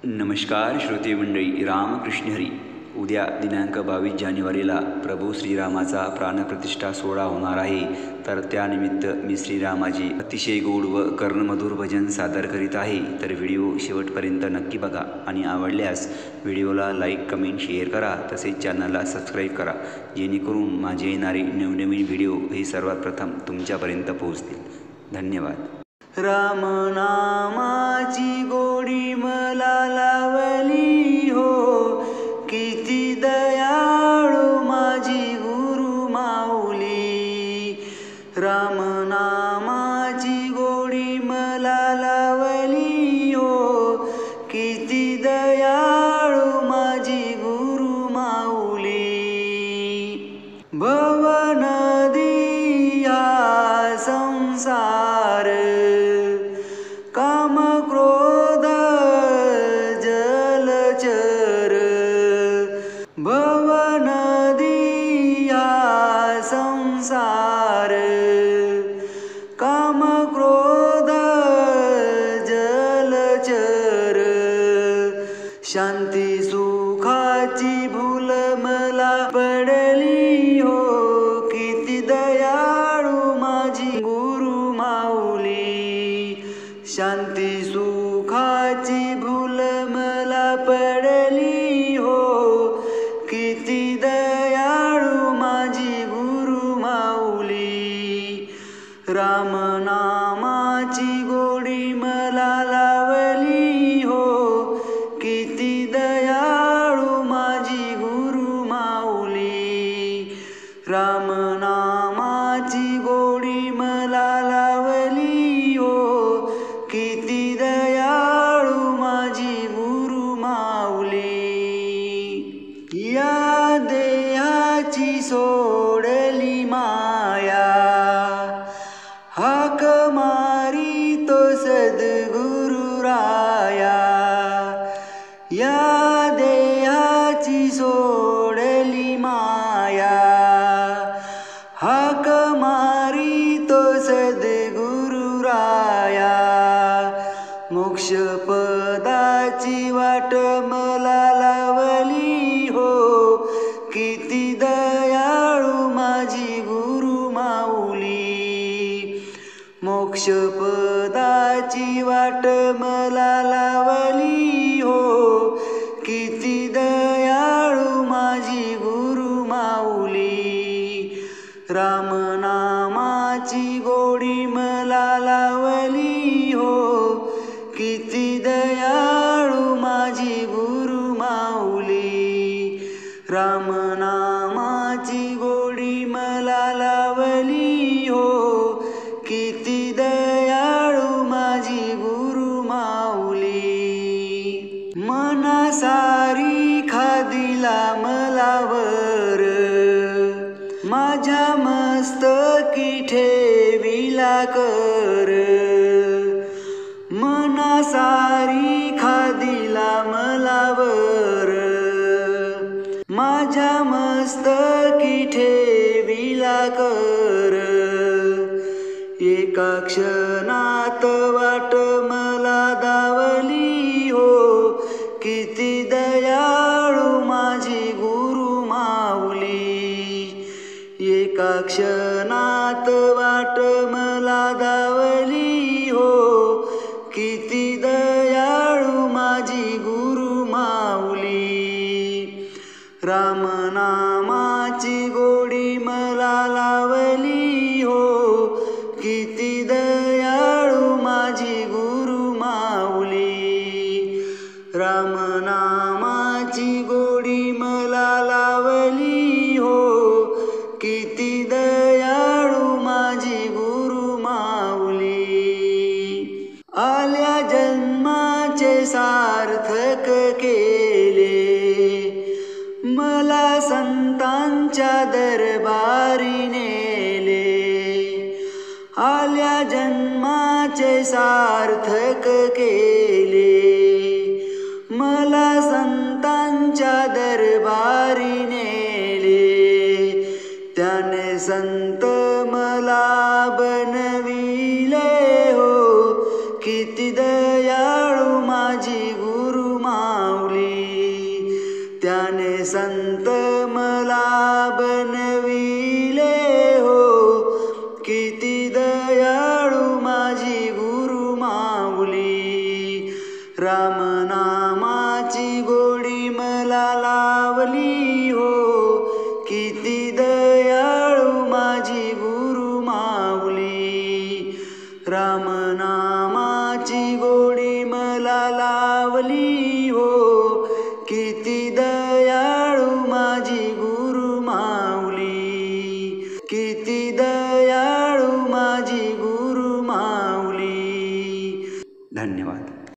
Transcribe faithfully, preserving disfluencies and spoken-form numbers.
नमस्कार श्रोते मंडळी, रामकृष्ण हरी. उद्या दिनांक बावीस जानेवारीला प्रभू श्रीरामाचा प्राणप्रतिष्ठा सोहळा होणार आहे. तर त्यानिमित्त मी श्रीरामाची अतिशय गोड व कर्णमधुर भजन सादर करीत आहे. तर व्हिडिओ शेवटपर्यंत नक्की बघा आणि आवडल्यास व्हिडिओला लाईक, कमेंट, शेअर करा. तसेच चॅनलला सबस्क्राईब करा, जेणेकरून माझे येणारे नवनवीन व्हिडिओ हे सर्वात प्रथम तुमच्यापर्यंत पोहोचतील. धन्यवाद. राम नामाची गोडी मला लावली हो, किती दयाळू माझी गुरु माऊली. राम नामाची गोडी मला लावली हो, किती दयाळू माझी गुरु माऊली. भवनदी हा संसार, काम क्रोध जलचर. भवनदी हा संसार, काम क्रोध जलचर. शांती सुखाची भूल मला पडली हो, किती दयाळू माझी गुरु माऊली. शांती सुखाची भूल मला पडली हो, किती दयाळू माझी गुरु माऊली. राम नामाची गोडी मला लावली हो, किती दयाळू माझी गुरु माऊली. राम नामाची गोडी मला लावली हो, किती दयाळू माझी गुरु माऊली. या देहाची सोडली माया, हाक मारी तो सद्गुरु राया. या देहाची सोडली माया, हाक मारी तो सद्गुरु राया. मोक्ष पदाची वाट मला लावली हो, किती दयाळू माझी गुरु माऊली. मोक्ष पदाची वाट मला लावली हो, किती दयाळू माझी गुरु माऊली. राम नामाची गोडी मला लावली हो, किती दयाळू माझी गुरु माऊली. राम नामाची गोडी मला लावली हो, किती दयाळू माझी गुरु माऊली. मनासारी खादिला मला वर, माझ्या मस्तकी ठेविला कर. मनासारी खादिला मला वर, माझ्या मस्तकी ठेविला कर. एका क्षणात वाट मला दावली हो, किती दयाळू माझी गुरु माऊली. एका क्षणात वाट मला दावली हो, किती दयाळू माझी गुरु माऊली. राम नामाची गोडी मला लावली हो, किती दयाळू माझी गुरु माऊली. राम नामाची गोडी मला लावली हो, किती दयाळू माझी गुरु माऊली. आल्या जन्माचे सार्थक केले, मला संतांच्या दरबारी नेले. आल्या जन्माचे सार्थक केले, मला संतांच्या दरबारी नेले. त्याने संत मला बनविले हो, किती दयाळू माझी गुरु मा संत मला बनविले हो, किती दयाळू माझी गुरु माऊली. रामनामाची गोडी मला लावली हो, किती दयाळू माझी गुरु माऊली. रामनामाची गोडी मला लावली हो, किती दया